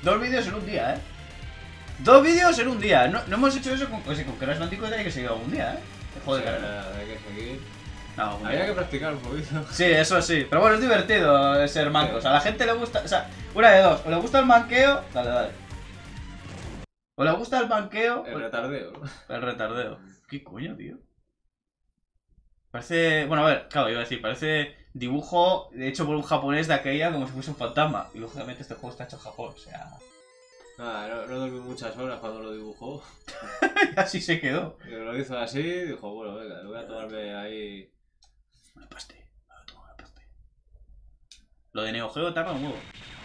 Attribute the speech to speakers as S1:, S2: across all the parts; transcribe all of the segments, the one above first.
S1: 2 vídeos en un día, ¿eh? 2 vídeos en un día. No hemos hecho eso con Crash Bandicoot, hay que seguir algún día, ¿eh? Joder,
S2: sí, hay que seguir.
S1: No,
S2: habría que practicar un poquito.
S1: Sí, eso sí. Pero bueno, es divertido ser manco. O sea, a la gente le gusta... O sea, una de dos. O le gusta el manqueo... Dale, dale. O le gusta el manqueo...
S2: El retardeo.
S1: El retardeo. ¿Qué coño, tío? Parece... Bueno, a ver, claro, iba a decir, parece dibujo hecho por un japonés de aquella como si fuese un fantasma. Y lógicamente este juego está hecho en Japón, o sea...
S2: Nada, no dormí muchas horas cuando lo dibujó.
S1: Y así se quedó.
S2: Y lo hizo así y dijo, bueno, venga, lo voy a tomarme ahí...
S1: Una pastilla. Voy a tomar una pastilla. Lo de Neo Geo tarda un huevo.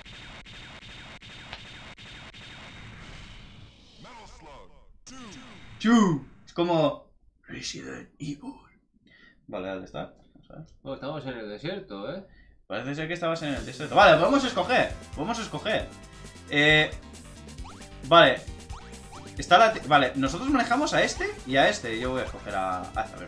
S1: ¡Chu! Es como... Resident Evil. Vale, ¿dónde está? Vamos a ver.
S2: Oh, estamos en el desierto, ¿eh?
S1: Parece ser que estabas en el desierto. Vale, podemos escoger. Podemos escoger. Vale. Está la... Vale, nosotros manejamos a este y a este. Yo voy a escoger a esta, a ver.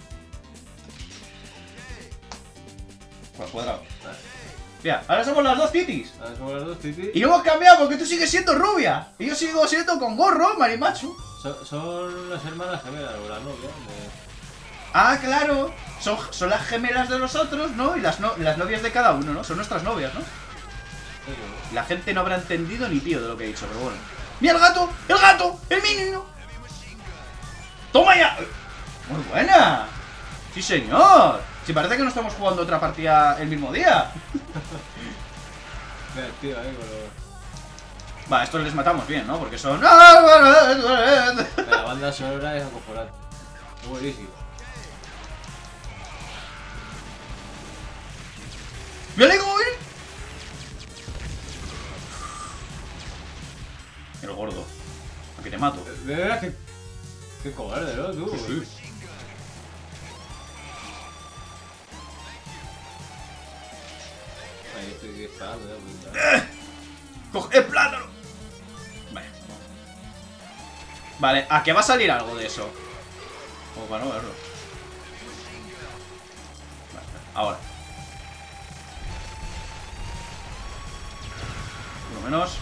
S1: Cuadrado.
S2: Vale.
S1: Mira, ahora somos las dos titis.
S2: Ahora somos las dos titis.
S1: Y no hemos cambiado porque tú sigues siendo rubia. Y yo sigo siendo con gorro, marimachu.
S2: Son las hermanas gemelas o la novia
S1: Ah, claro. Son las gemelas de los otros, ¿no? Y las novias de cada uno, ¿no? Son nuestras novias, ¿no?
S2: Sí.
S1: La gente no habrá entendido ni pío de lo que he dicho, pero bueno. ¡Mira el gato! ¡El gato! ¡El niño! ¡Toma ya! ¡Muy buena! ¡Sí, señor! Si parece que no estamos jugando otra partida el mismo día.
S2: Mira, tío, con los...
S1: Va, estos les matamos bien, ¿no? Porque son...
S2: La banda sonora es acojonante. Es buenísimo.
S1: ¡Mira cómo viene! El gordo. A que te mato.
S2: De verdad que... Qué cobarde, ¿no? Tú.
S1: Sí.
S2: Ahí estoy disparando, ya.
S1: ¡Coge el plátano! Vale. Vale, ¿a qué va a salir algo de eso? Como para no verlo. Vale, ahora. Por lo menos.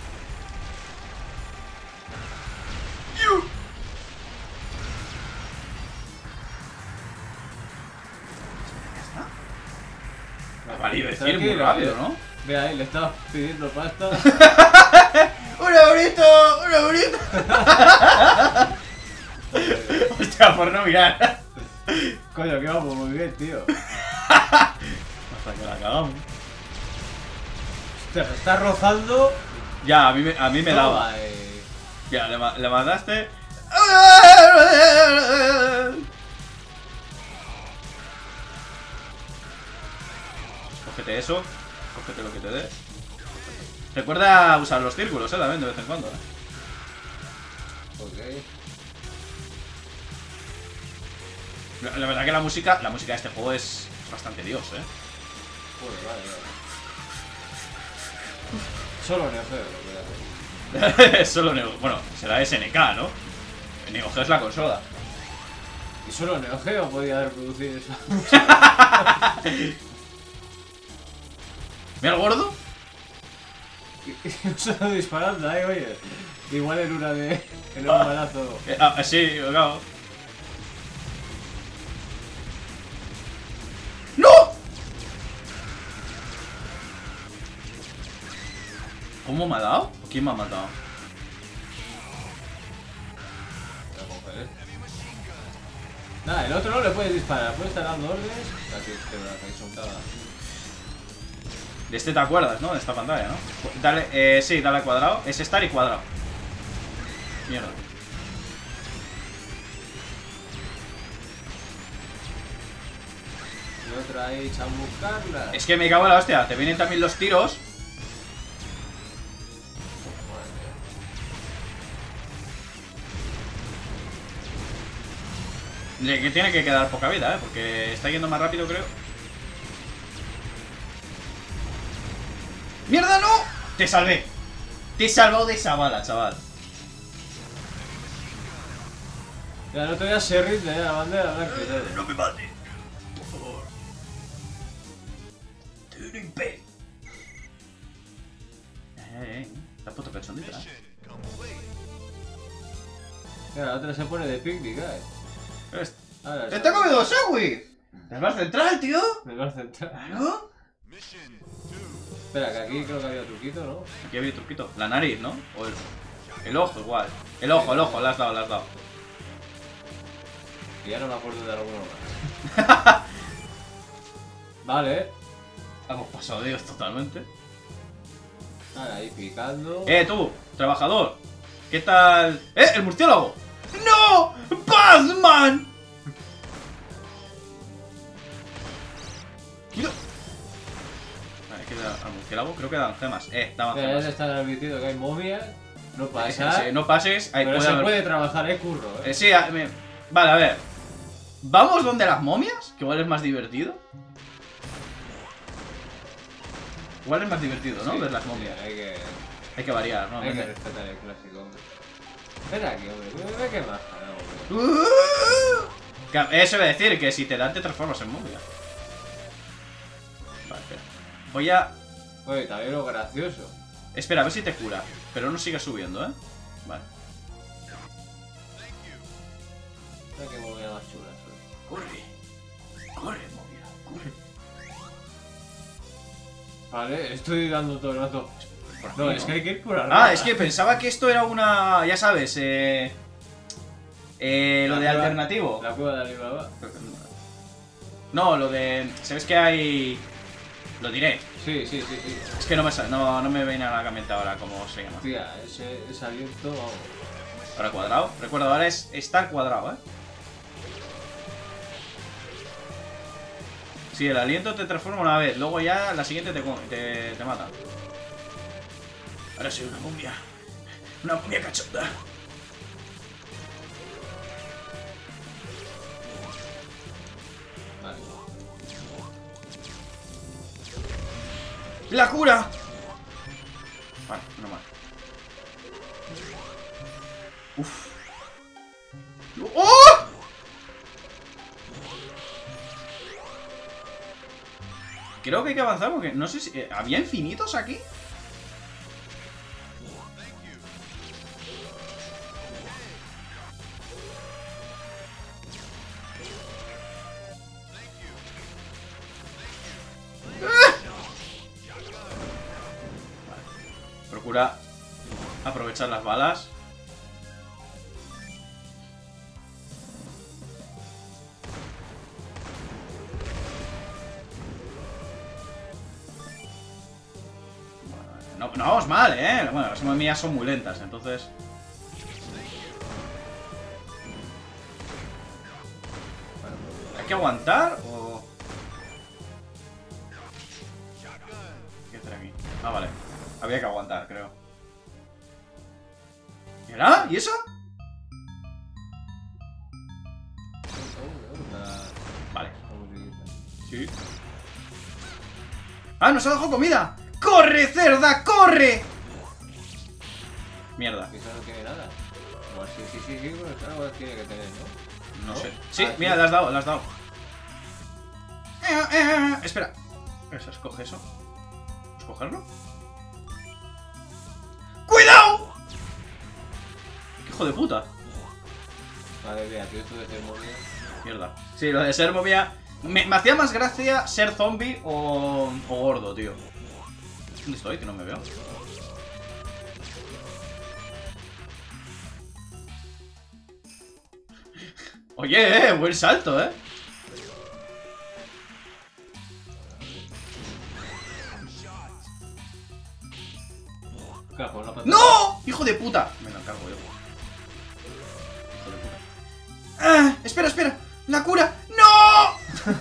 S1: Vale, iba a decir muy rápido, ¿no?
S2: Ve ahí, le estabas pidiendo pasta.
S1: ¡Un eurito! ¡Un eurito! Hostia, por no mirar.
S2: Coño, que vamos muy bien, tío.
S1: Hasta que la cagamos.
S2: Hostia, me está rozando.
S1: Ya, a mí me daba. Ya, le mandaste. Cógete eso. Cógete lo que te dé. Recuerda usar los círculos, también, de vez en cuando,
S2: Ok.
S1: La verdad que la música de este juego es bastante dios,
S2: Joder, vale. Solo Neo Geo,
S1: Solo Neo... Bueno, será SNK, ¿no? Neo Geo es la consola.
S2: Y solo Neo Geo podía reproducir eso.
S1: ¿Mira el gordo?
S2: Y solo disparando ahí, oye. Igual en una de... En un balazo.
S1: Sí, claro. ¡No! ¿Cómo me ha dado? ¿Quién me ha matado?
S2: Voy a coger, Nada, el otro no le puedes disparar. Puede estar dando órdenes. Aquí, ahí soltada.
S1: De este te acuerdas, ¿no? De esta pantalla, ¿no? Dale, sí, dale al cuadrado. Es estar y cuadrado. Mierda.
S2: Y otro ahí, chamuscarla.
S1: Es que me cago en la hostia. Te vienen también los tiros. Que tiene que quedar poca vida, porque está yendo más rápido, creo. ¡Mierda, no! Te salvé. Te he salvado de esa bala, chaval.
S2: Ya no te voy a servir de la bandera blanca.
S1: No me mates, por favor. Te doy un imperio. Está puto cachondita.
S2: Mira, la otra se pone de picnic, Ahora,
S1: ¡Te ha comido Shaggy! ¿Te vas central, tío?
S2: Me va a centrar.
S1: ¿Claro?
S2: Espera, que aquí creo que había truquito, ¿no?
S1: Aquí había truquito. La nariz, ¿no? O el ojo, igual. El ojo, le has dado, le has dado.
S2: Y ya no me acuerdo de alguno más. Vale.
S1: Hemos pasado de ellos totalmente.
S2: Ahora ahí picando.
S1: Tú, trabajador. ¿Qué tal? ¡El murciélago! ¡No! ¡Batman! Vale, queda al murciélago. Creo que dan gemas. Daban gemas.
S2: Ya están advirtiendo que hay momias. No pasa.
S1: Sí, no pases. Ahí
S2: pero
S1: puede
S2: se
S1: haber...
S2: puede trabajar, curro,
S1: Sí, vale, a ver. ¿Vamos donde las momias? Que igual es más divertido. Igual es más divertido, ¿no?
S2: Sí,
S1: ver las momias.
S2: Sí,
S1: hay que variar, ¿no?
S2: Hay que respetar el clásico, hombre. Espera aquí, hombre. Ve que más, hombre.
S1: Eso iba a decir, que si te dan te transformas en momia. Vale, espera. Voy a...
S2: Oye, también lo gracioso.
S1: Espera, a ver si te cura. Pero no sigue subiendo, ¿eh? Vale.
S2: Mira que movida más chula.
S1: Corre. Corre, momia. Corre.
S2: Vale, estoy dando todo el rato.
S1: Aquí,
S2: No, es que hay que ir por arriba.
S1: es que pensaba que esto era una... Ya sabes, lo de alternativo.
S2: La cueva de Alibaba.
S1: No, lo de... ¿Sabes que hay...? Lo diré.
S2: Sí.
S1: Es que no me viene a la mente ahora cómo se llama.
S2: Tía, ese aliento, vamos.
S1: Ahora cuadrado. Recuerda, ahora es estar cuadrado, ¿eh? Sí, el aliento te transforma una vez. Luego ya la siguiente te mata. Ahora soy una momia. Una momia cachonda.
S2: Vale.
S1: ¡La cura! Vale, no mal. Uf. ¡Oh! Creo que hay que avanzar porque no sé si... ¿había infinitos aquí? Procura aprovechar las balas. No vamos mal, ¿eh? Bueno, las mías son muy lentas, entonces... ¿Hay que aguantar o...? ¿Qué hacer aquí? Ah, vale. Había que aguantar, creo. ¿Y ahora? ¿Y eso? Vale. Sí. ¡Ah, nos ha dejado comida! ¡Corre, cerda, corre! Mierda.
S2: Quizá no tiene nada. Igual sí, pues algo tiene que tener, ¿no?
S1: No sé. Sí, mira, le has dado, le has dado. Espera. Eso, escoge eso. ¿Escogerlo? ¡Cuidado! ¡Hijo de puta!
S2: Madre mía, tío, esto de ser momia.
S1: Mierda. Sí, lo de ser momia... Me hacía más gracia ser zombie o gordo, tío. ¿Dónde estoy? Que no me veo. Oye, buen salto,
S2: Claro, la
S1: ¡No! ¡Hijo de puta! Me lo cargo yo. Hijo de puta. ¡Ah! ¡Espera, espera! ¡La cura! ¡No!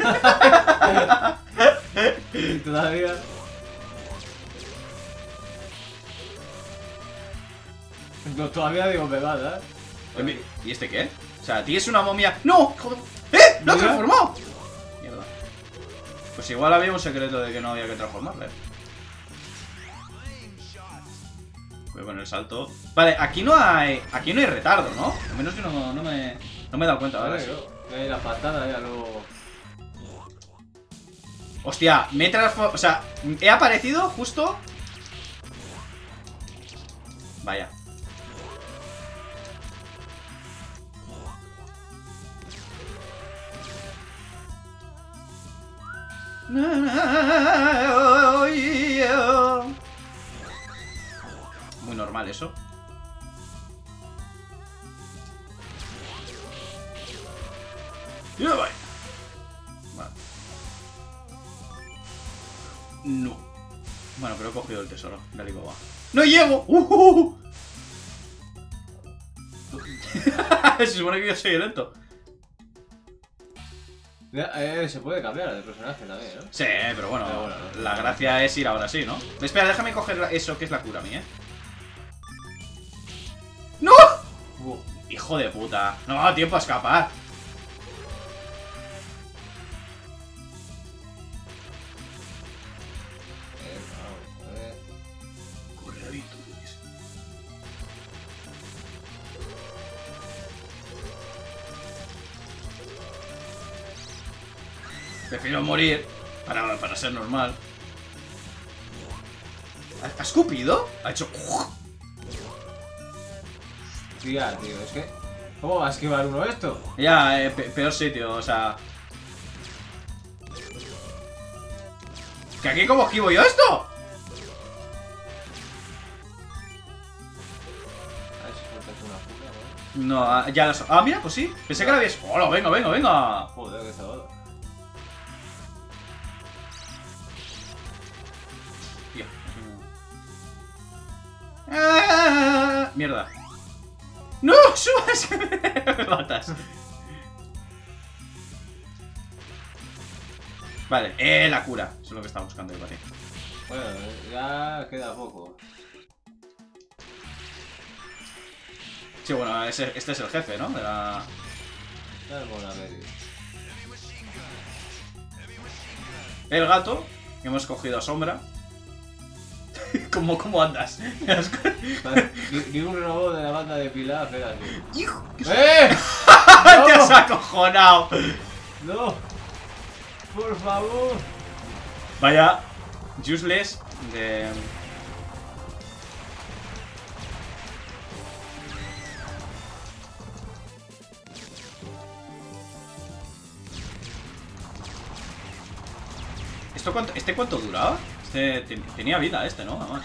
S2: Todavía. No, todavía digo me va, ¿eh?
S1: ¿Y este qué? O sea, a ti es una momia... ¡No! ¡Joder! ¡Eh! ¡Lo ha transformado! Mierda. Pues igual había un secreto de que no había que transformarle. Voy con el salto. Vale, aquí no hay retardo, ¿no? Al menos yo no me he dado cuenta, ¿vale?
S2: Ahí la patada ya luego.
S1: Hostia, me he transformado... O sea, he aparecido justo... Vaya. Muy normal eso. Vale. No. Bueno, pero he cogido el tesoro de Alibaba. ¡No llego! Se supone que yo soy lento.
S2: Se puede cambiar de personaje también, ¿no?
S1: Sí, pero bueno, la gracia es ir ahora sí, ¿no? Espera, déjame coger eso que es la cura mía, ¡No! Hijo de puta. No me ha dado tiempo a escapar. Corredito, Luis. Prefiero morir para ser normal. ¿Ha escupido? Ha hecho...
S2: Tía, tío, es que... ¿Cómo va a esquivar uno esto?
S1: Ya, peor sitio, o sea... ¿Que aquí cómo esquivo yo esto?
S2: A ver si sueltas una puta, ¿no?
S1: No, ya las... Ah, mira, pues sí. Pensé que la habías... ¡Hola, venga, venga, venga!
S2: Joder, que cebado.
S1: Tío. ¡Ah! Mierda. ¡No! ¡Subas! Me matas. Vale, la cura. Eso es lo que estaba buscando yo para ti.
S2: Bueno, ya queda poco.
S1: Sí, bueno, este es el jefe, ¿no? De la... El gato, que hemos cogido a Sombra. ¿Cómo andas?
S2: Ni un robot de la banda de Pilar, espera.
S1: ¡Hijo!
S2: ¡Eh!
S1: ¡Te has acojonado!
S2: ¡No! ¡Por favor!
S1: Vaya, useless de... ¿Este cuánto duraba? Tenía vida ¿no? Nada más.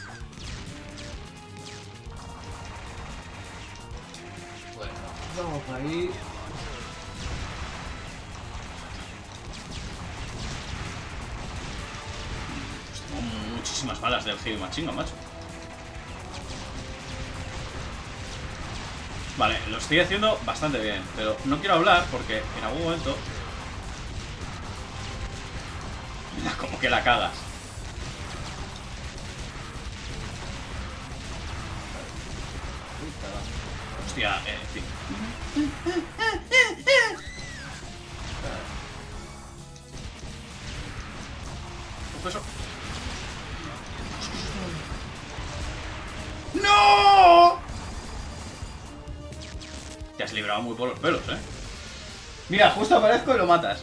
S2: Bueno, vamos ahí.
S1: Tengo muchísimas balas del Heavy Machinga, macho. Vale, lo estoy haciendo bastante bien, pero no quiero hablar porque en algún momento... Como que la cagas. Hostia, en fin. Eso. ¡No! Te has librado muy por los pelos, ¿eh? Mira, justo aparezco y lo matas.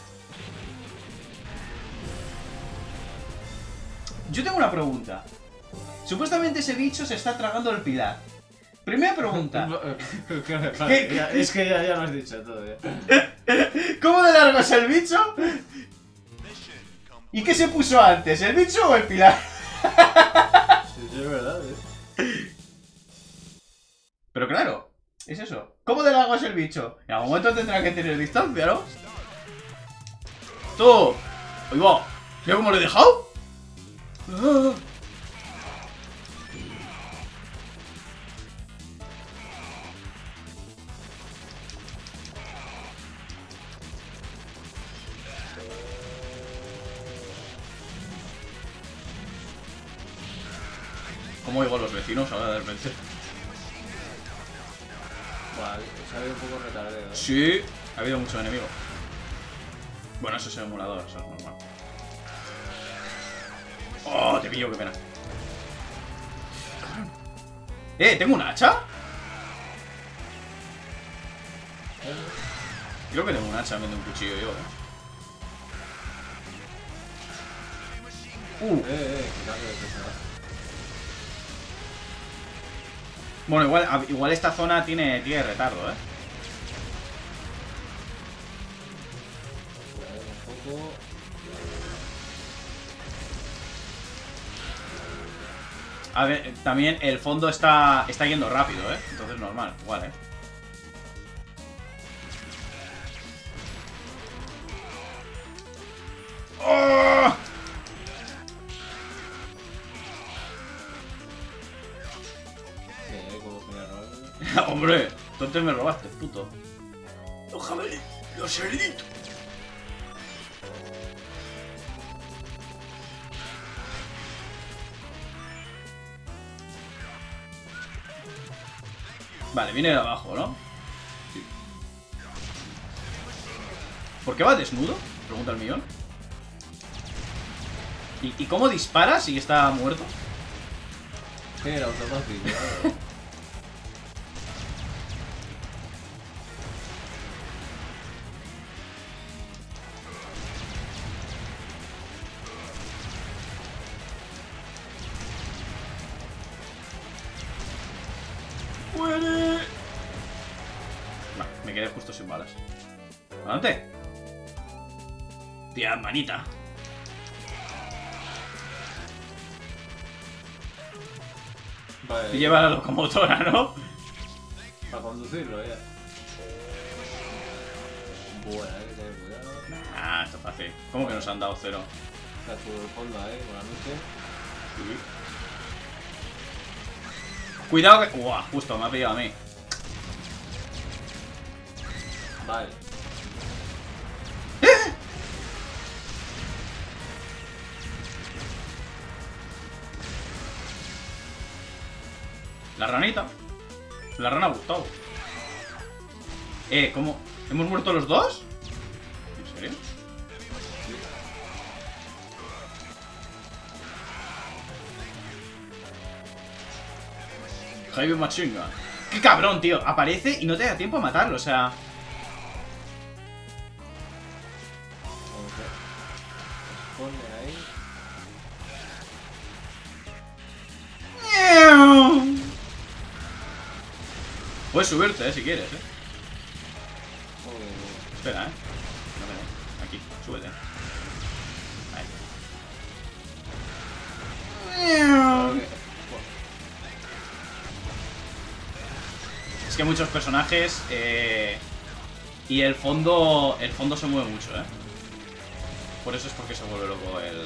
S1: Yo tengo una pregunta. Supuestamente ese bicho se está tragando el pilar. Primera pregunta.
S2: Es que ya lo has dicho todo, ya.
S1: ¿Cómo de largo es el bicho? ¿Y qué se puso antes? ¿El bicho o el pilar?
S2: Sí, es verdad,
S1: Pero claro, es eso. ¿Cómo de largo es el bicho? En algún momento tendrá que tener distancia, ¿no? ¡Tú! ¡Ahí va! ¿Mira cómo lo he dejado? ¿Cómo oigo a los vecinos ahora de repente?
S2: Vale, se ha ido un poco retardado, ¿eh?
S1: Sí, ha habido mucho enemigo. Bueno, eso es el emulador, eso es normal. ¡Oh, te pillo, qué pena! ¿Tengo un hacha? Creo que tengo un hacha en vez de un cuchillo yo,
S2: Que cambio de personaje.
S1: Bueno, igual esta zona tiene retardo, ¿eh?
S2: Un poco.
S1: A ver, también el fondo está yendo rápido, ¿eh? Entonces normal, igual, ¿eh? ¡Oh!
S2: Sí, como que me robaron.
S1: Hombre, tú antes me robaste, puto. Los jabalíes, los cerditos. Vale, viene de abajo, ¿no?
S2: Sí.
S1: ¿Por qué va desnudo? Pregunta el millón. ¿Y cómo dispara si está muerto?
S2: Sí, era automático, claro.
S1: ¡Muere! Va, me quedé justo sin balas. ¡Adelante! Tía, manita.
S2: Vale,
S1: Y lleva la locomotora, ¿no?
S2: para conducirlo ya. Bueno, hay que tener cuidado.
S1: Ah, esto es fácil. ¿Cómo que nos han dado cero?
S2: Está todo el fondo ahí, buenas noches.
S1: Cuidado que... ¡Uah! Justo, me ha pillado a mí.
S2: Vale.
S1: La ranita. La rana Gustavo. ¿Cómo? ¿Hemos muerto los dos? ¿En serio? Heavy Machine Gun. ¡Qué cabrón, tío! Aparece y no te da tiempo a matarlo, o sea...
S2: Vamos a ver. Pone ahí.
S1: Puedes subirte, si quieres,
S2: Joder.
S1: Espera, No me dé. Aquí, súbete.
S2: Claro que-
S1: Es que muchos personajes y el fondo se mueve mucho, Por eso es porque se vuelve loco el...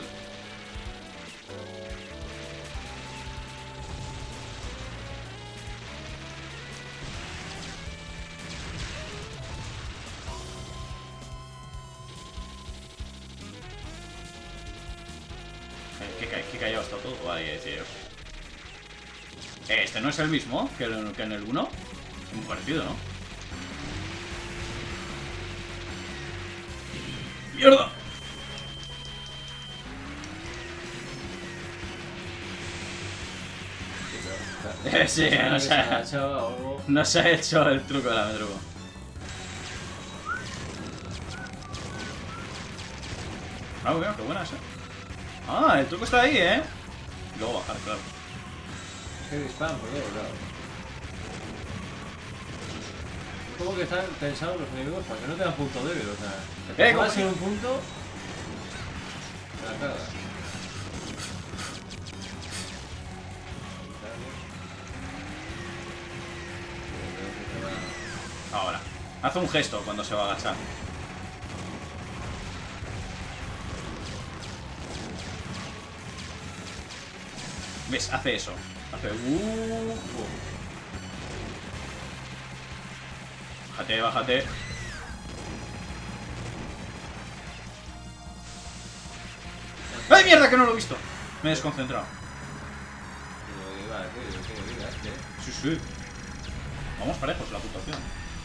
S1: ¿Qué callado está todo? Vale, tío. Este no es el mismo que en el 1. Es muy parecido, ¿no? ¡Mierda! Sí, no se ha hecho el truco de la metruco. Ah, bueno, qué buena esa. Ah, el truco está ahí, ¿eh? Y luego bajar, claro.
S2: Es que disparan por todos lados. Es como que están pensados los enemigos para que no tengan punto débil, o sea... Que
S1: ¿cómo
S2: vas en un punto... te la cagas.
S1: Ahora. Hace un gesto cuando se va a agachar. ¿Ves? Hace eso. Hace... Bájate, bájate. ¡Ay, mierda! Que no lo he visto. Me he desconcentrado. Sí, sí. Vamos parejos la puntuación.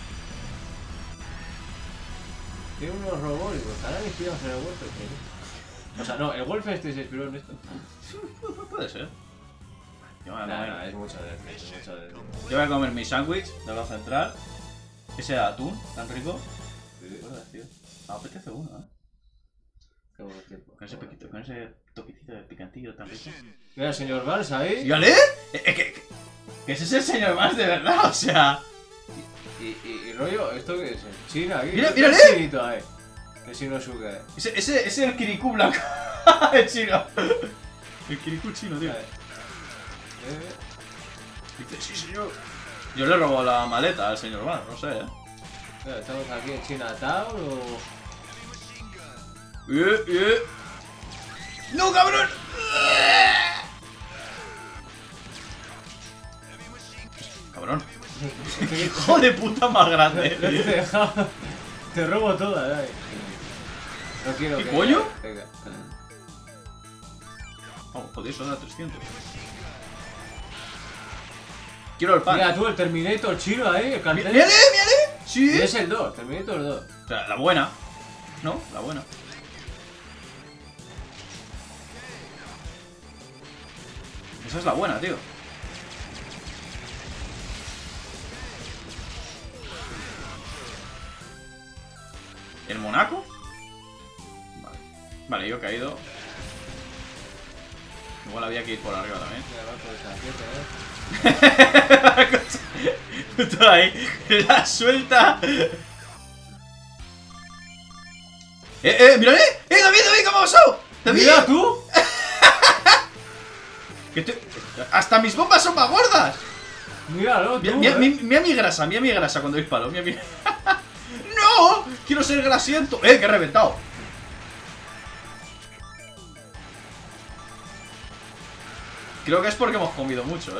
S2: Tiene unos robóticos, estarán inspirados en el Wolfenstein. O sea, no, el Wolfenstein se inspiró en esto.
S1: Puede ser. Yo voy a comer,
S2: Nah, es mucho de mucho de...
S1: yo voy a comer mi sándwich de la central. Ese de atún, tan rico.
S2: Sí.
S1: ¿Puedo decir? Me apetece uno,
S2: Qué buen tiempo.
S1: Con ese toquecito de picantillo tan rico.
S2: Mira, señor Vals ahí.
S1: ¿Y ale? Que ese es el señor más de verdad, o sea.
S2: Y rollo, ¿esto qué es? China aquí.
S1: Mira, mírale.
S2: El chinito ahí. El Shinosuke.
S1: Ese es el Kirikou blanco. El chino. El Kirikou chino, tío. Dice, sí, señor. Yo le robo la maleta al señor Van, no sé,
S2: ¿Estamos aquí en Chinatown o...?
S1: ¡No, cabrón! Cabrón. Hijo de puta más grande.
S2: No te he dejado. Te robo todas, ¿eh? No quiero
S1: ¿Qué
S2: que...
S1: coño?
S2: Venga.
S1: Oh, joder, eso da 300. Quiero el pan.
S2: Mira tú, el Terminator chino ahí, el cartel.
S1: ¡Mírale, mírale! Sí.
S2: Y es el 2, Terminator 2.
S1: O sea, la buena. ¿No? La buena. Esa es la buena, tío. ¿El Monaco? Vale. Vale, yo he caído. Igual había que ir por arriba también. Justo ahí. La suelta. ¡Mírale! David, ¿qué me ha pasado? ¡David!
S2: ¡Mira tú!
S1: ¡Hasta mis bombas son más gordas!
S2: Míralo, tú.
S1: Mira mi grasa cuando disparo. Mira. ¡No! ¡Quiero ser grasiento! Que he reventado! Creo que es porque hemos comido mucho,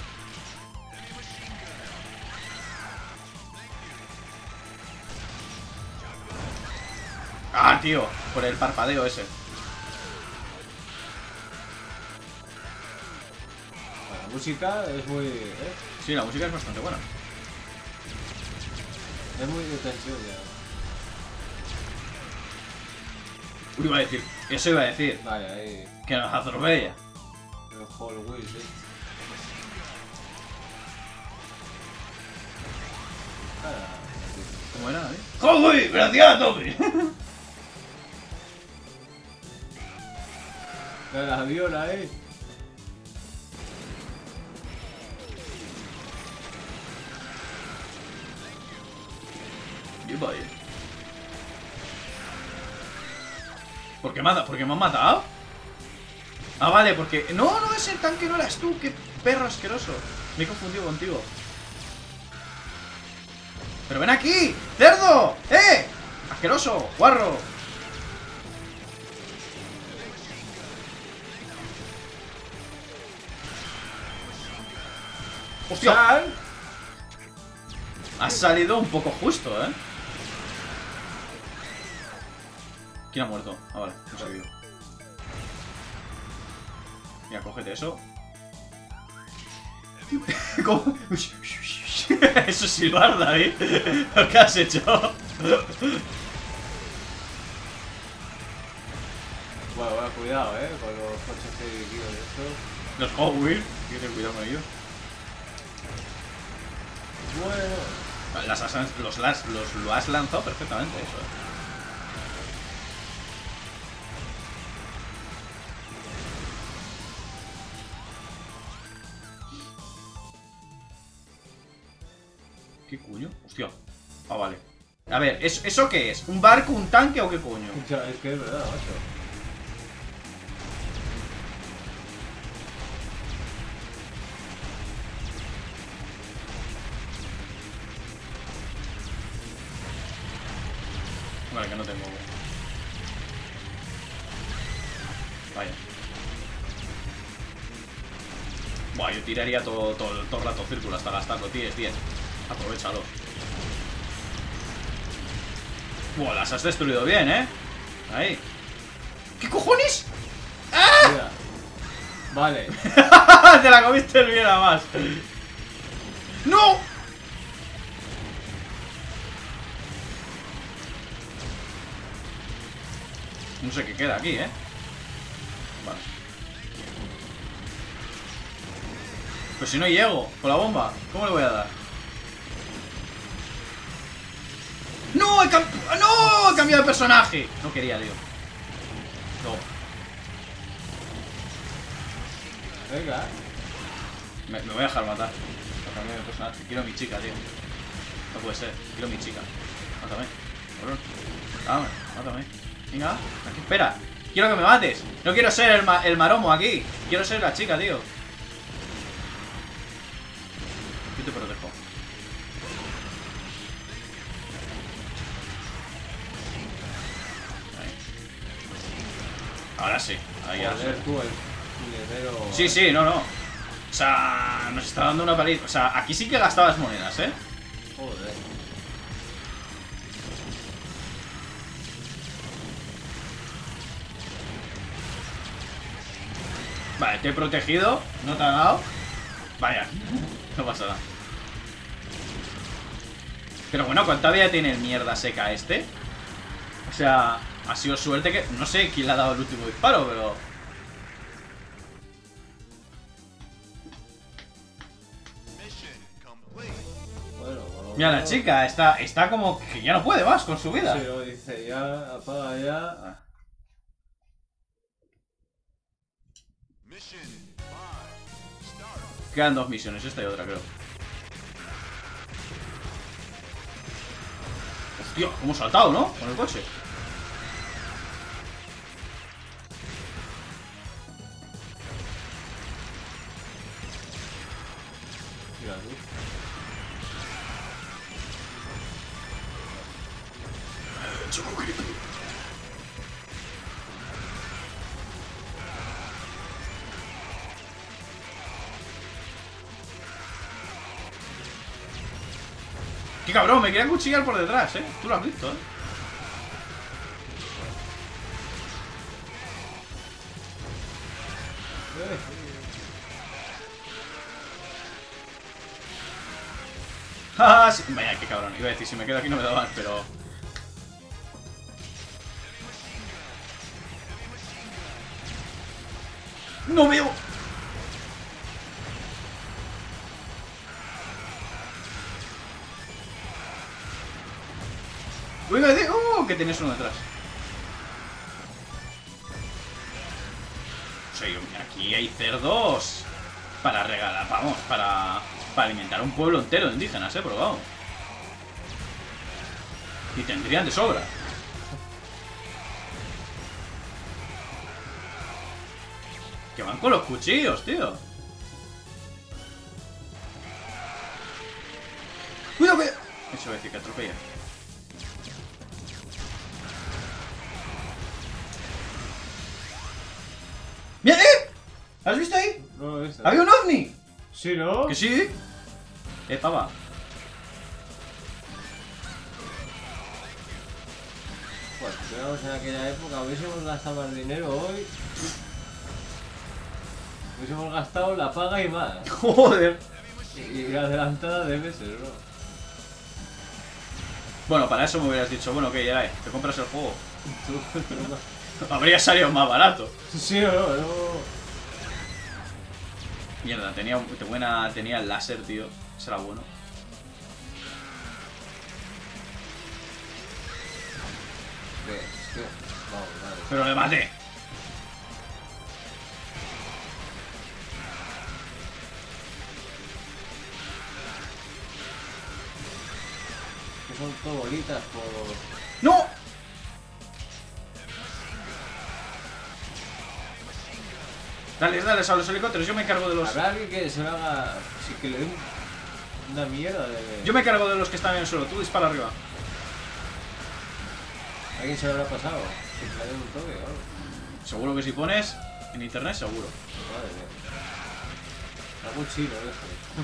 S1: ¡Ah, tío! Por el parpadeo ese.
S2: La música es muy...
S1: Sí, la música es bastante buena.
S2: Es muy de tensión ya.
S1: Iba a decir. Eso iba a decir.
S2: Vale, ahí...
S1: Que nos atropella.
S2: El Hall Wheels,
S1: ¿Cómo era, ¡Joder! ¡Gracias, Tommy!
S2: El avión ahí.
S1: Bien, vaya. ¿Por qué me han matado? Ah, vale, porque... No, ese tanque no eras tú. ¡Qué perro asqueroso! Me he confundido contigo. ¡Pero ven aquí! ¡Cerdo! ¡Asqueroso! ¡Guarro! ¡Hostia!
S2: ¡Sal!
S1: Has salido un poco justo, ¿Quién ha muerto? Ah, vale, no sé yo. Mira, cógete eso. ¿Cómo? Eso es silbar, David. Lo que has hecho.
S2: Bueno, cuidado, con los coches que dirigidos de estos.
S1: Los Hot Wheels, hay que tener cuidado con ellos.
S2: Bueno.
S1: Lo has lanzado perfectamente, eso. ¿Qué coño? Hostia. Ah, vale. A ver, ¿eso qué es? ¿Un barco, un tanque o qué coño?
S2: Es que es verdad, macho.
S1: Vale, que no tengo. Vaya. Buah, yo tiraría todo el rato círculo hasta gastarlo. Tienes 10. Aprovechalo. Buah, las has destruido bien, Ahí. ¿Qué cojones?
S2: Mira. Vale.
S1: Te la comiste bien a más. ¡No! No sé qué queda aquí, Vale. Pues si no llego con la bomba, ¿cómo le voy a dar? ¡No! ¡He cambiado de personaje! No quería, tío. No.
S2: Venga.
S1: Me voy a dejar matar. Por cambiar de personaje. Quiero a mi chica, tío. No puede ser. Quiero a mi chica. Mátame. Cabrón. Mátame. Venga. Aquí, espera. Quiero que me mates. No quiero ser el maromo aquí. Quiero ser la chica, tío. Yo te protejo. Ahí. Ahora sí. Ahí ya.
S2: Joder, tú, el guerrero.
S1: Sí, sí, no. O sea, nos está dando una paliza. O sea, aquí sí que gastabas monedas, ¿eh?
S2: Joder.
S1: Vale, te he protegido. No te ha dado. Vaya, no pasa nada. Pero bueno, ¿cuánta vida tiene el mierda seca este? O sea, ha sido suerte que... No sé quién le ha dado el último disparo, pero...
S2: Bueno,
S1: Mira, la chica está como que ya no puede más con su vida.
S2: Sí, lo dice, ya, apaga ya.
S1: Quedan 2 misiones, esta y otra, creo. Hostia, cómo he saltado, ¿no? Con el coche.
S2: Mira tú.
S1: ¡Qué cabrón! Me quería cuchillar por detrás, ¿eh? Tú lo has visto, ¿eh? ¡Ja! Sí. Vaya, qué cabrón. Iba a decir, si me quedo aquí no me daban, pero... ¡No veo! Iba a decir... ¡Oh! Que tienes uno detrás. O sea, aquí hay cerdos para regalar, vamos, para alimentar un pueblo entero de indígenas, pero vamos. Y tendrían de sobra. Que van con los cuchillos, tío. ¡Cuidado, cuidado! Eso va a decir que atropella. ¡Mira, ¿Has visto ahí?
S2: No lo he visto.
S1: ¡Había un ovni!
S2: Sí, ¿no?
S1: ¿Que sí? Pava.
S2: Pues si fuéramos en aquella época, hubiésemos gastado más dinero hoy. Hubiésemos gastado la paga y más.
S1: Joder.
S2: Y adelantada de meses, ¿no?
S1: Bueno, para eso me hubieras dicho, bueno, ¿qué ya te compras el juego?
S2: Tú,
S1: Habría salido más barato.
S2: sí o no, no.
S1: Mierda, tenía el láser, tío. Ese era bueno.
S2: Es que... Vamos, vale.
S1: Pero le maté.
S2: Que son todo bolitas por...
S1: ¡No! Dale a los helicópteros, yo me encargo de los...
S2: Habrá alguien que se lo haga... Sí, que le dé una mierda de...
S1: Yo me encargo de los que están en el suelo, tú dispara arriba.
S2: ¿Alguien se lo habrá pasado? Que le dé un toque o algo.
S1: Seguro que si pones en internet, seguro.
S2: Madre mía. Algún chino, eso.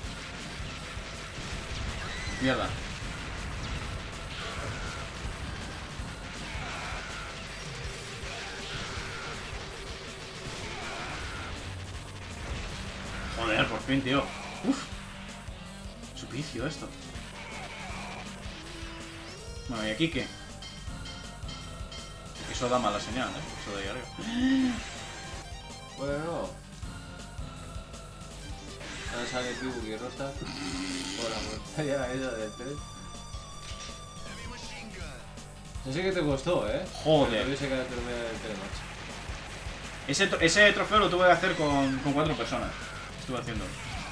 S1: Mierda. Joder, por fin, tío. Uf. Suplicio esto. Bueno, ¿y aquí qué? Eso da mala señal, Eso de ahí arriba.
S2: Bueno. Ahora sale Kibu Rosta. Por la montaña esa del tren. Eso sí que te costó, ¿eh?
S1: Joder.
S2: Tuviese que terminar el tren, macho.
S1: Ese trofeo lo tuve que hacer con 4 personas. Estuve haciendo.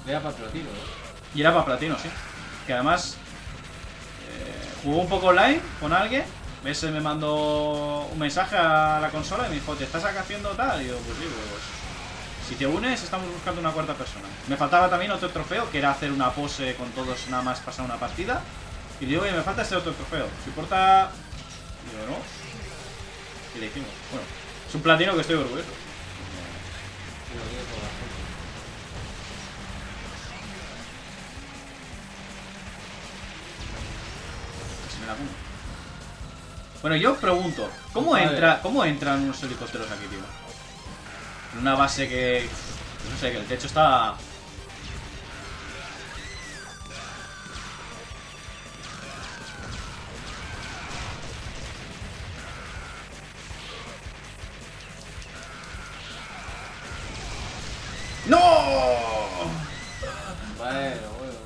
S2: Era para platino, ¿no?
S1: Y era para platino, sí. Que además jugó un poco online con alguien. Ese me mandó un mensaje a la consola y me dijo, ¿te estás acá haciendo tal? Y yo, pues sí, pues si te unes estamos buscando una cuarta persona. Me faltaba también otro trofeo, que era hacer una pose con todos nada más pasar una partida. Y le digo, oye, me falta este otro trofeo. ¿Te importa? Y digo, no. Y le dijimos, bueno, es un platino que estoy orgulloso.
S2: Sí, lo digo por la gente.
S1: Casi me la como. Bueno, yo pregunto, ¿cómo entran unos helicópteros aquí, tío? En una base que... no sé, que el techo está... ¡No!
S2: Bueno.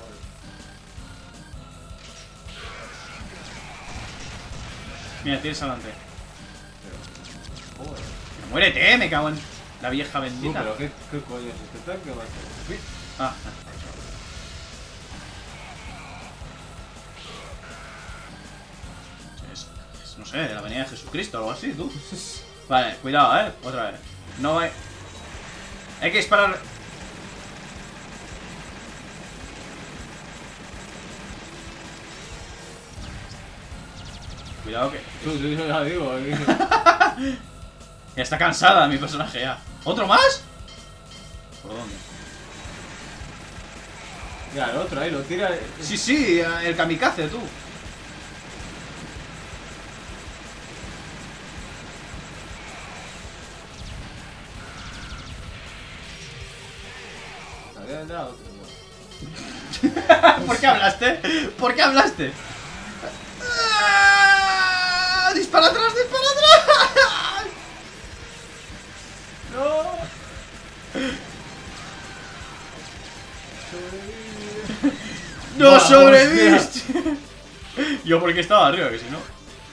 S1: Mira, tienes adelante.
S2: Pero, joder.
S1: ¡Muérete! Me cago en la vieja bendita.
S2: Pero ¿qué coño es este tanque, macho?
S1: Ah, no sé, de la venida de Jesucristo o algo así, tú. Vale, cuidado, otra vez. No hay... Hay que disparar... Cuidado que...
S2: Tú ya digo.
S1: Ya está cansada mi personaje ya. ¿Otro más? ¿Por dónde?
S2: Mira, el otro ahí lo tira.
S1: Sí, sí, el kamikaze, tú.
S2: Había entrado otro.
S1: ¿Por qué hablaste? ¿Por qué hablaste? ¡Ah! ¡Dispara atrás! ¡Dispara atrás!
S2: ¡No!
S1: ¡No sobreviviste! Yo porque estaba arriba, que si no...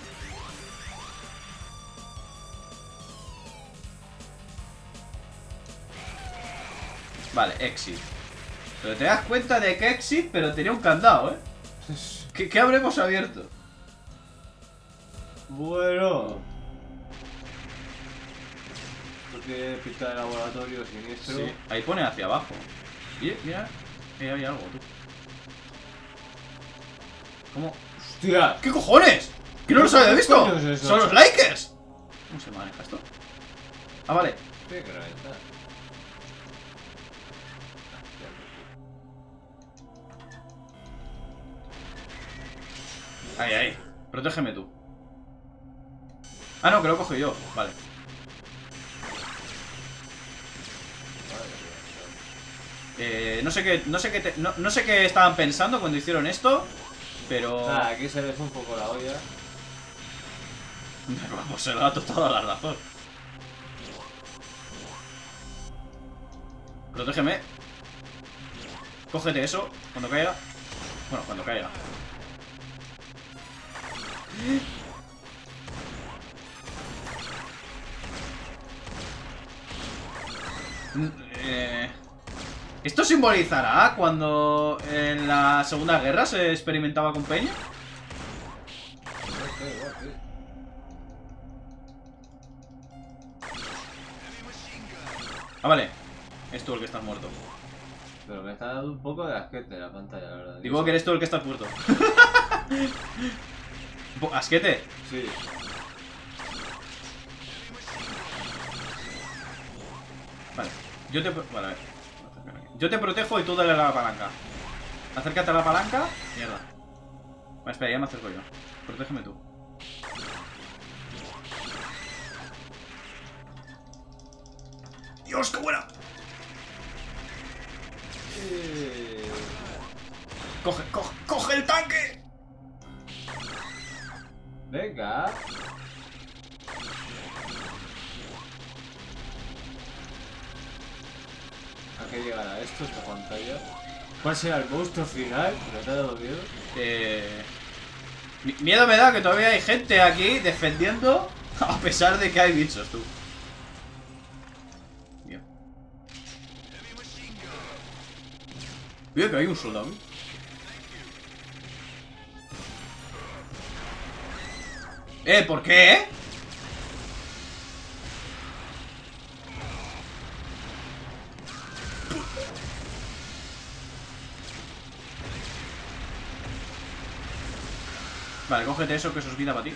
S1: Vale, exit. Pero te das cuenta de que exit, pero tenía un candado, ¿Qué habremos abierto?
S2: Bueno. Porque pinta de laboratorio siniestro.
S1: Sí, ahí pone hacia abajo. Y mira, ahí había algo, tú. ¿Cómo?
S2: ¡Hostia!
S1: ¿Qué cojones? ¿Que no los había visto?
S2: ¿Qué coño es eso?
S1: ¡Son los likers! ¿Cómo se maneja esto? Ah, vale.
S2: Tiene que reventar.
S1: Ahí, ahí. Protégeme tú. Ah, no, que lo cojo yo. Vale. No sé qué estaban pensando cuando hicieron esto, pero...
S2: Nada, aquí se les fue un poco la olla.
S1: Vamos, se lo ha toda la razón. Protégeme. Cógete eso, cuando caiga. Bueno, cuando caiga. ¿Esto simbolizará cuando en la Segunda Guerra se experimentaba con peña? Ah, vale. Es tú el que estás muerto.
S2: Pero me está dando un poco de asquete la pantalla, la verdad.
S1: Digo que eres tú el que estás muerto. ¿Asquete?
S2: Sí.
S1: Vale. Vale, a ver. Yo te protejo y tú dale a la palanca. Acércate a la palanca. Mierda. Vale, espera, ya me acerco yo. Protégeme tú. ¡Dios, qué buena! ¡Coge el tanque!
S2: Venga. ¿A qué llegará esto, esta pantalla? ¿Cuál será el monstruo final? ¿Me te ha dado miedo?
S1: Miedo me da que todavía hay gente aquí defendiendo a pesar de que hay bichos, tú. Bien. Mira que hay un soldado. ¿Por qué? Vale, cógete eso, que eso es vida para ti.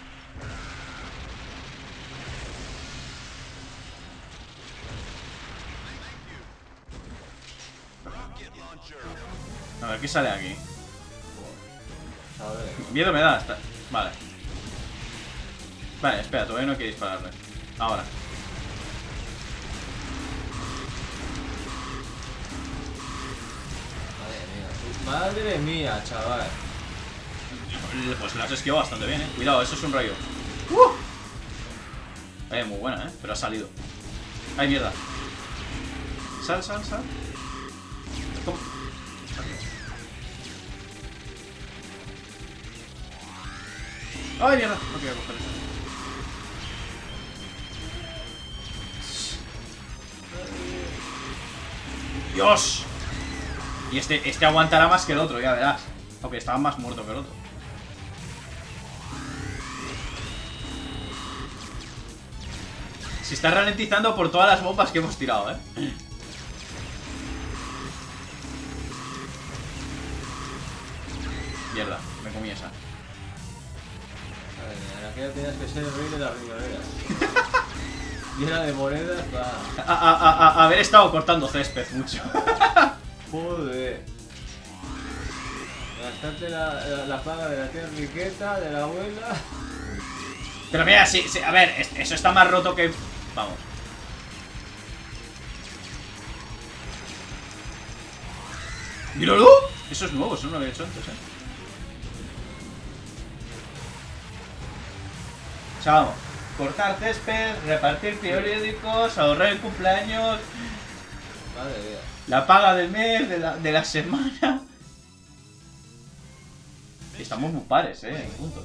S1: A ver, ¿qué sale aquí?
S2: A ver.
S1: Miedo me da hasta... Vale. Vale, espera, todavía no hay que dispararle. Ahora.
S2: Madre mía, chaval.
S1: Pues la has esquivado bastante bien, Cuidado, eso es un rayo. Muy buena, pero ha salido. ¡Ay, mierda! Sal. ¿Cómo? ¡Ay, mierda! No quería coger eso. ¡Dios! Y este aguantará más que el otro, ya verás. Aunque estaba más muerto que el otro. Se está ralentizando por todas las bombas que hemos tirado, Mierda, me comí esa.
S2: En aquella tenías que ser el rey de las riñoneras. Llena de monedas para...
S1: Haber estado cortando césped mucho.
S2: Joder. Gastarte la paga de la tía Enriqueta, de la abuela.
S1: Pero mira, sí, a ver, eso está más roto que... Vamos. ¡Míralo! Eso es nuevo, eso no lo había hecho antes, O sea, vamos. Cortar césped, repartir periódicos, ahorrar el cumpleaños.
S2: Madre mía.
S1: La paga del mes, de la semana. Estamos muy pares, en puntos,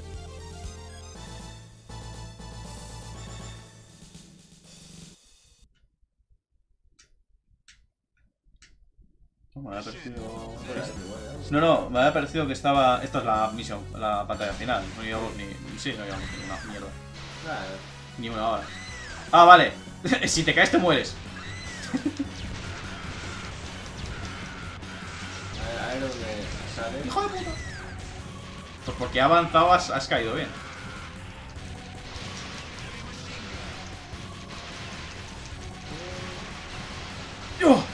S1: Me había parecido... No, me había parecido que estaba... Esta es la misión, la pantalla final. No llevamos ni... Sí, no llevamos ni una mierda. Ni una hora. Ah, vale. Si te caes te mueres.
S2: A ver dónde sale.
S1: ¡Hijo de puta! Pues porque ha avanzado has caído bien. ¡Oh!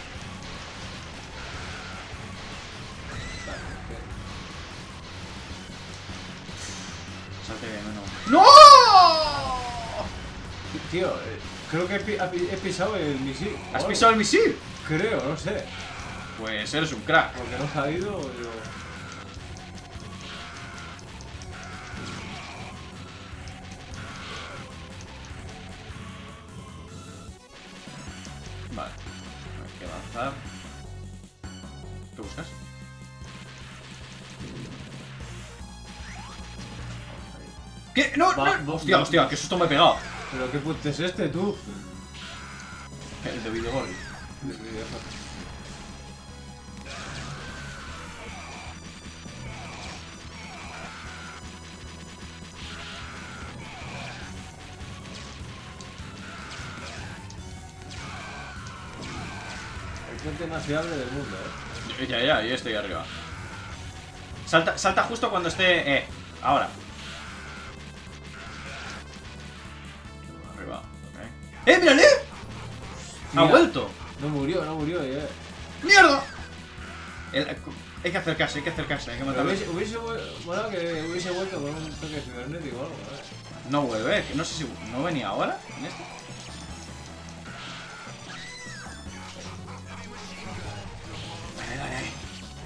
S1: Salte bien, no. ¡No!
S2: Tío, creo que he pisado el misil.
S1: ¿Has pisado el misil?
S2: Creo, no sé.
S1: Pues eres un crack.
S2: Porque no ha salido, pero...
S1: Vale. Hay que avanzar. ¿Qué buscas? ¿Qué? ¡No! ¡No! ¡Hostia! ¡Qué susto me he pegado!
S2: ¿Pero qué puto es este, tú?
S1: El de Videogorri.
S2: El puente más fiable del mundo,
S1: Ya, yo estoy arriba. Salta justo cuando esté... ahora. Arriba, ok. ¡Mírale! ¡Ha vuelto!
S2: No murió,
S1: ¡Mierda! Hay que acercarse, hay que matarlo.
S2: Hubiese vuelto con un toque cibernético o algo,
S1: No vuelve, no sé si... ¿No venía ahora? ¿En este? Dale.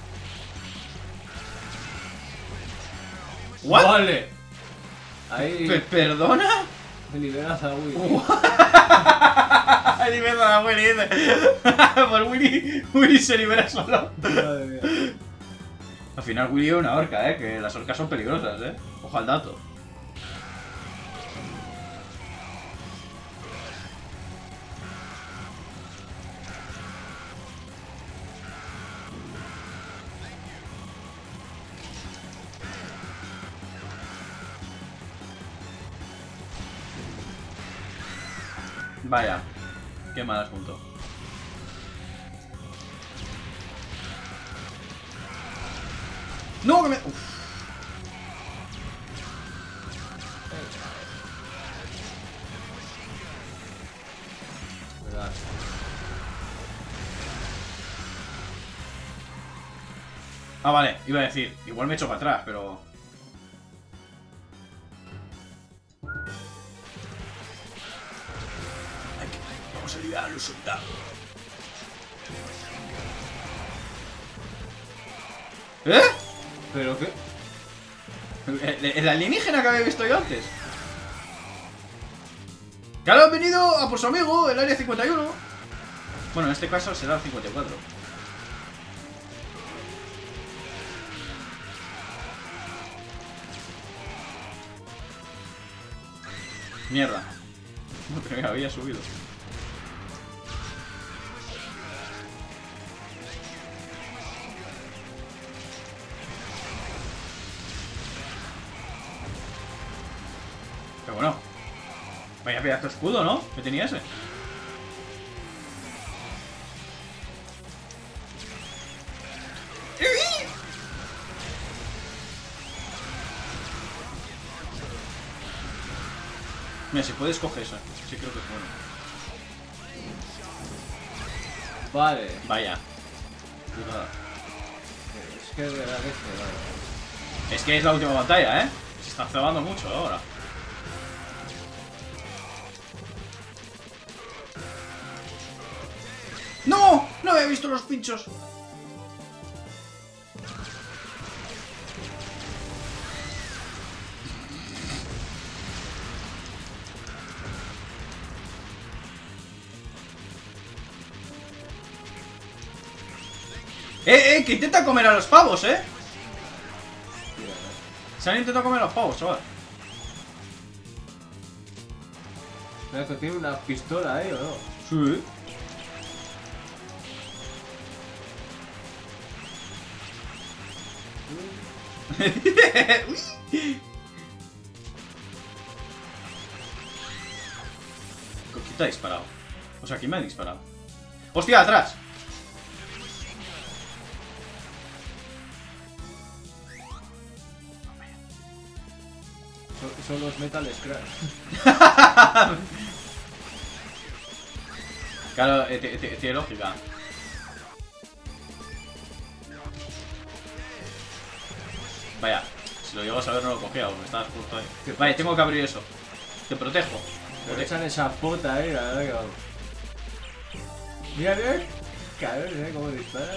S1: ¿What?
S2: ¡Vale! Ahí...
S1: ¿Perdona?
S2: Liberas a Willy.
S1: Libera a Willy, dice. Por Willy se libera solo.
S2: Madre mía.
S1: Al final Willy es una orca, que las orcas son peligrosas, Ojo al dato. Vaya. Qué mal asunto. No, que me... Uf.
S2: ¿Verdad?
S1: Ah, vale, iba a decir. Igual me echo para atrás, pero... Vamos a ayudar a los soldados. ¿Eh?
S2: ¿Pero qué?
S1: ¿El alienígena que había visto yo antes? Claro, ha venido a por su amigo, el área 51. Bueno, en este caso será el 54. Mierda. No, pero me había subido. Pero bueno. Vaya pedazo de escudo, ¿no? ¿Qué tenía ese? Mira, si puedes coger eso. Sí, creo que es bueno.
S2: Vale.
S1: Vaya. Cuidado.
S2: Es que de verdad que vale.
S1: Es que es la última batalla, ¿eh? Se está cebando mucho ahora. ¡No! ¡No había visto los pinchos! Que intenta comer a los pavos, Se han intentado comer a los pavos, chaval.
S2: Mira que tiene una pistola ahí, ¿o no?
S1: Sí. ¿Quién te ha disparado? O sea, ¿quién me ha disparado? ¡Hostia, atrás!
S2: Son los Metal Scratch.
S1: Claro, tiene lógica. Vaya, si lo llego a saber no lo cogía, porque estabas justo ahí. Vale, tengo que abrir eso. Te protejo.
S2: Te echan esa puta ahí, la verdad que vamos. Mira, mira. Cabrón, mira cómo disparan.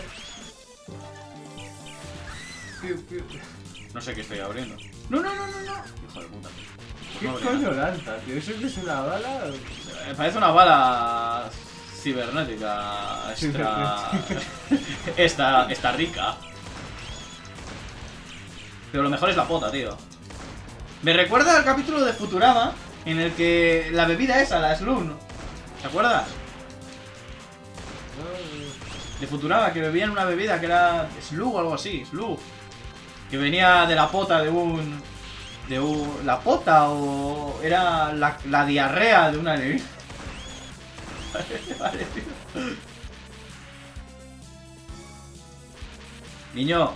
S2: Piu, piu.
S1: No sé qué estoy abriendo. No, no, no, no, no. Hijo de puta. Pues
S2: ¿Qué
S1: no abrí
S2: coño
S1: nada.
S2: lanza, tío? ¿Eso que es una bala?
S1: Parece una bala cibernética esta rica. Pero lo mejor es la pota, tío. Me recuerda al capítulo de Futurama en el que la bebida esa, la Slurm, ¿te acuerdas? De Futurama, que bebían una bebida que era Slug o algo así, Slug. Que venía de la pota de un... ¿La pota o era la diarrea de una alienígena? Vale, tío. Niño.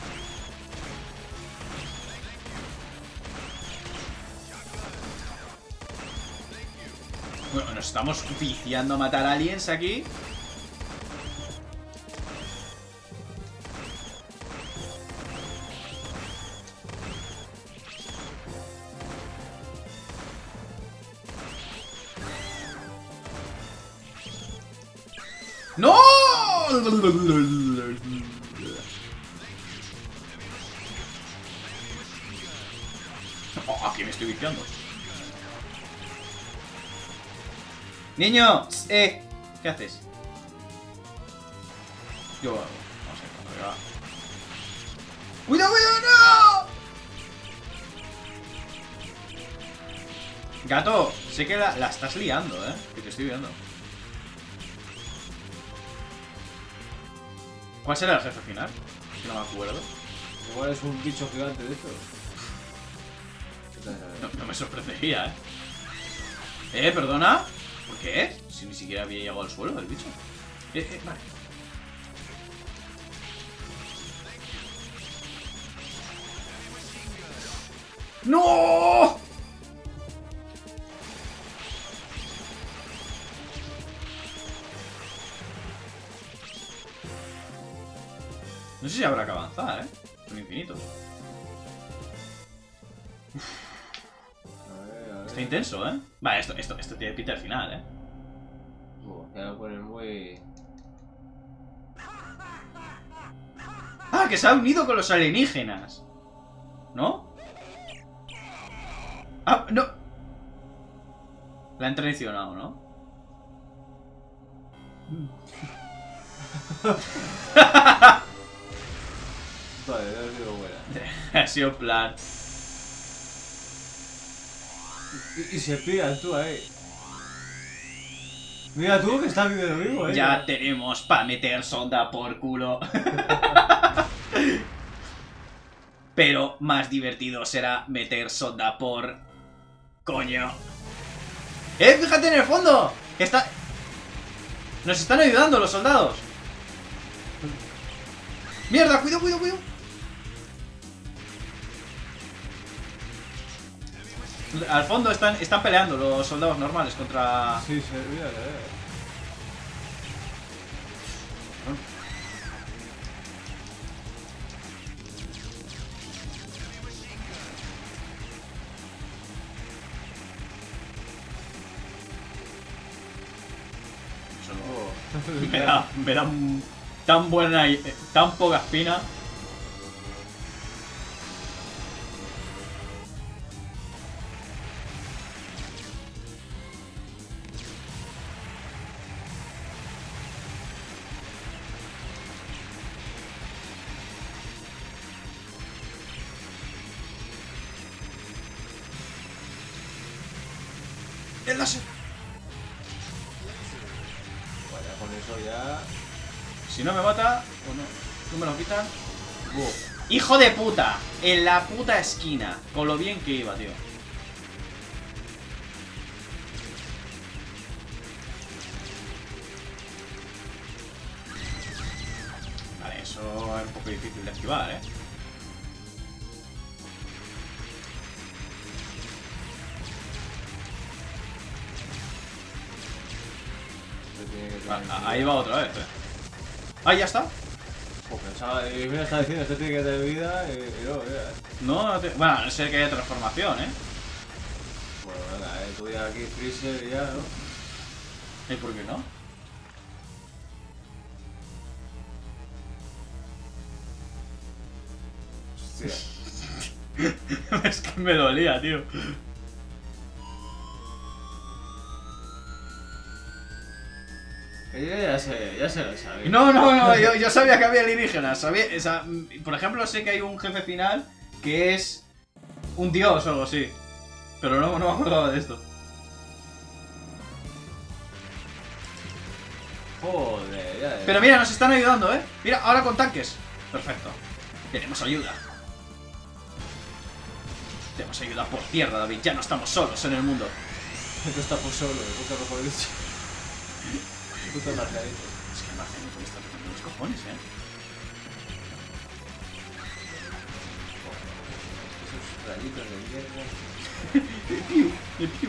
S1: Bueno, nos estamos viciando a matar aliens aquí. ¡No! Oh, aquí me estoy viciando. Niño, ¿qué haces? Yo, vamos a ver, ¡cuidado, cuidado, no! Gato, sé que la estás liando, que te estoy viendo. ¿Cuál será el jefe final? Que no me acuerdo.
S2: Igual es un bicho gigante de estos.
S1: No me sorprendería, ¿Perdona? ¿Por qué? Si ni siquiera había llegado al suelo el bicho. Vale. ¡No! No sé si habrá que avanzar, ¿eh? Son infinitos.
S2: A ver.
S1: Está intenso, ¿eh? Vale, esto tiene pinta al final, ¿eh?
S2: Ya lo ponen muy...
S1: ¡Ah! Que se ha unido con los alienígenas. ¿No? ¡Ah! ¡No! La han traicionado, ¿no?
S2: Vale, ya os digo buena.
S1: Ha sido plan.
S2: Y se pillan tú ahí. Mira tú que estás viviendo vivo,
S1: Ya tenemos para meter sonda por culo. Pero más divertido será meter sonda por... coño. Fíjate en el fondo. Que está... Nos están ayudando los soldados. Mierda, cuidado, cuidado, cuidado. Al fondo están peleando los soldados normales contra...
S2: Sí, mira,
S1: Me da tan buena y tan poca espina. ¡El láser!
S2: Vaya, con eso ya...
S1: Si no me mata, o no me lo quitan. ¡Hijo de puta! En la puta esquina. Con lo bien que iba, tío. Vale, eso es un poco difícil de esquivar, ¿eh? Ahí va otra vez, ya está.
S2: Pues pensaba, y mira, está diciendo, este tiene que tener vida y no, mira.
S1: No, bueno, a no ser que haya transformación, ¿eh?
S2: Bueno, venga, tú ya aquí Freezer y ya, ¿no?
S1: ¿Y por qué no?
S2: Hostia.
S1: Es que me dolía, tío.
S2: Ya se lo sabía.
S1: No, yo sabía que había alienígenas. Sabía, o sea, por ejemplo, sé que hay un jefe final que es un dios o algo así. Pero no me acordaba de esto.
S2: Joder, ya.
S1: Pero mira, nos están ayudando, ¿eh? Mira, ahora con tanques. Perfecto. Tenemos ayuda. Tenemos ayuda por tierra, David. Ya no estamos solos en el mundo.
S2: Esto está por solo, nunca mejor dicho. Puto marcadito.
S1: Es que el marcianito me está tocando los cojones, ¿eh?
S2: Esos rayitos de mierda.
S1: El piu.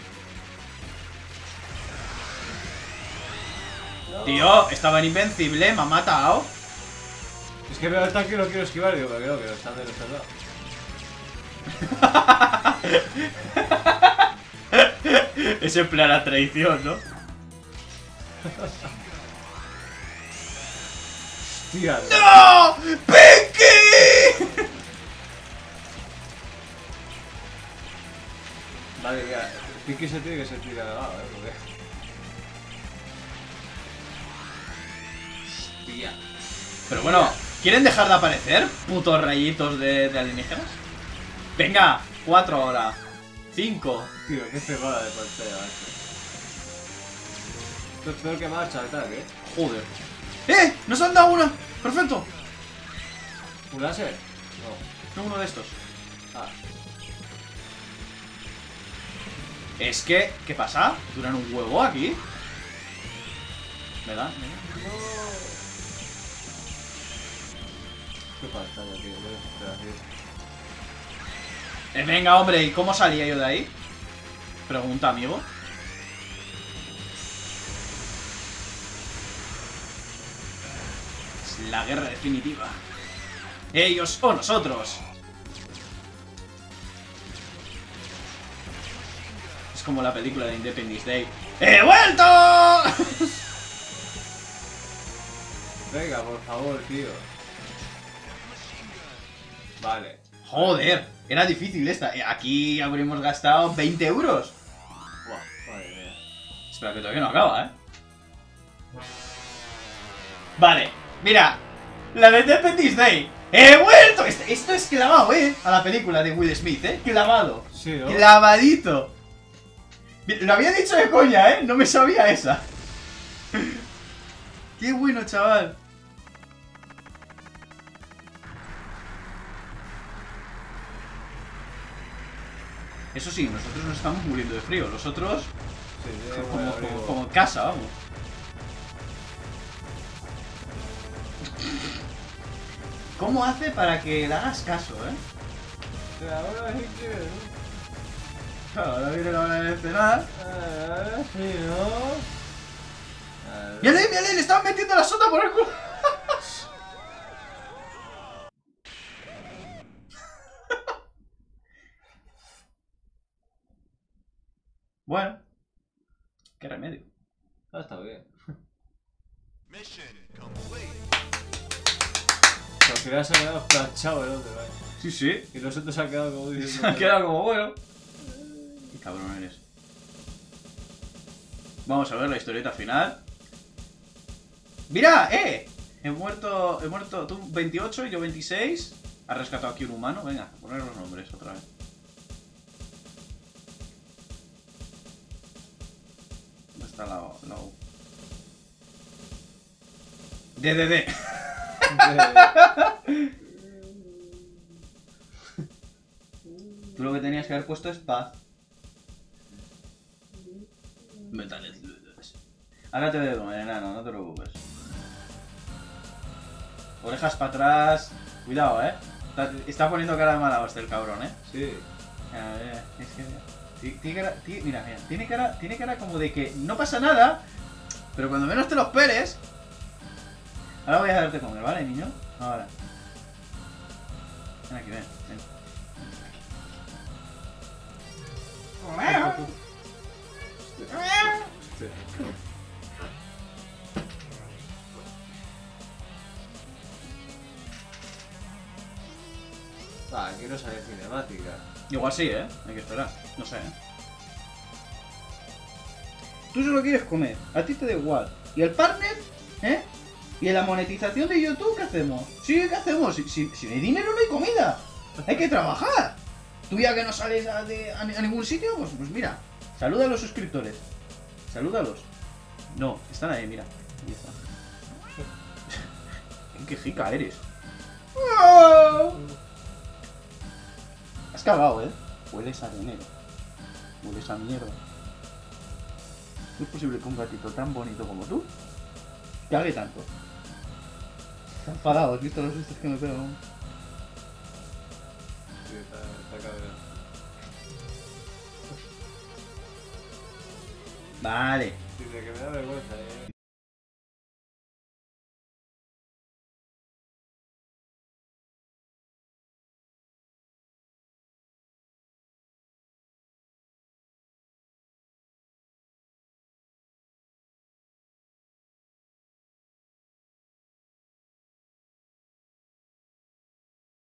S2: No.
S1: Tío, estaba en invencible, me ha matado.
S2: Es que veo el tanque y lo quiero esquivar, digo, pero creo que están del otro lado.
S1: Es en plan la traición, ¿no?
S2: Tía,
S1: ¡No! ¡Pinky!
S2: Vale, mira, Pinky se tiene que sentir ganado, porque...
S1: Hostia. Pero bueno, ¿quieren dejar de aparecer? Putos rayitos de alienígenas. Venga, 4 ahora. 5.
S2: Tío, qué cebada de pantalla, macho. Esto es peor que marcha de ataque, ¿eh?
S1: Joder. ¡Nos han dado una! ¡Perfecto!
S2: ¿Un láser? No.
S1: No uno de estos.
S2: Ah.
S1: Es que, ¿qué pasa? ¿Duran un huevo aquí? ¿Me da?
S2: No. Qué pantalla, tío. Qué desesperación.
S1: Venga, hombre, ¿y cómo salía yo de ahí? Pregunta, amigo. Es la guerra definitiva. Ellos o nosotros. Es como la película de Independence Day. ¡He vuelto!
S2: Venga, por favor, tío. Vale.
S1: Joder, era difícil esta. Aquí habríamos gastado 20 euros.
S2: Buah, madre mía.
S1: Espera, que todavía no acaba, ¿eh? Vale, mira. La de Independence Day. ¡He vuelto! Esto es clavado, a la película de Will Smith, clavado.
S2: Sí, ¿no?
S1: Clavadito. Lo había dicho de coña, no me sabía esa. Qué bueno, chaval. Eso sí, nosotros nos estamos muriendo de frío. Los otros,
S2: Sí, sí,
S1: como en casa, vamos. ¿Cómo hace para que le hagas caso,
S2: Ahora sí que...
S1: Claro, ahora viene la hora de cenar.
S2: Sí, ¿no?
S1: ¡Mírale, mírale! ¡Le estaban metiendo la sota por el culo! Bueno. ¿Qué remedio?
S2: Ah, está bien. Al final se ha quedado planchado el otro, ¿vale?
S1: Sí, sí.
S2: Y nosotros se ha quedado como
S1: Se
S2: diciendo...
S1: ha quedado como bueno. Qué cabrón eres. Vamos a ver la historieta final. ¡Mira! He muerto tú 28 y yo 26. Ha rescatado aquí un humano. Venga, a poner los nombres otra vez. ¿Dónde está la U? DDD. Tú lo que tenías que haber puesto es paz. Metales. Ahora te veo, enano, no te preocupes. Orejas para atrás. Cuidado, Está poniendo cara de mala hostia el cabrón,
S2: Sí.
S1: A ver, es que... Tiene cara, mira, tiene cara como de que no pasa nada, pero cuando menos te lo esperes... Ahora voy a darte comer, ¿vale, niño? Ahora. Ven aquí, ven.
S2: Sí. Ah, aquí no sale cinemática.
S1: Igual sí, hay que esperar. No sé, Tú solo quieres comer, a ti te da igual. ¿Y el partner? ¿Y en la monetización de YouTube qué hacemos? Sí, ¿qué hacemos? Si no hay dinero no hay comida. Hay que trabajar. Tú ya que no sales a ningún sitio, pues mira. Saluda a los suscriptores. Salúdalos. No, están ahí, mira. Ahí está. Qué jica eres. Has cagado, Hueles a dinero. Hueles a mierda. ¿No es posible que un gatito tan bonito como tú cague tanto? Está enfadado, ¿has visto los sustos que me pego?
S2: Sí, está cabrón.
S1: Vale.
S2: Dice que me da vergüenza,